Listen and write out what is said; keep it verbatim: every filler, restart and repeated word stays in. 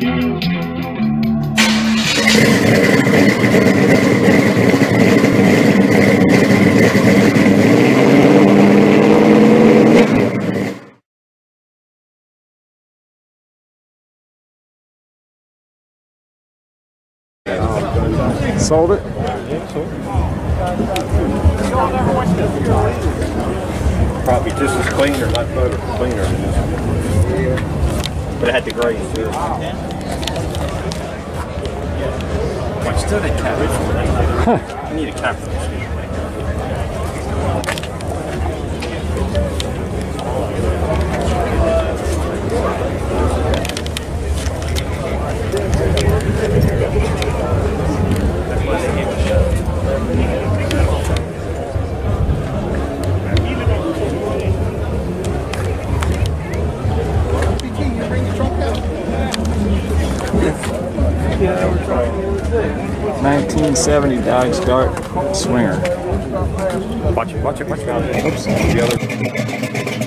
Sold it? Probably just as clean or not better, cleaner than this one. But it had the grain too. Well, still didn't cap it. You need a cap for this. nineteen seventy Dodge Dart Swinger. Watch it, watch it, watch it. Oops, the other.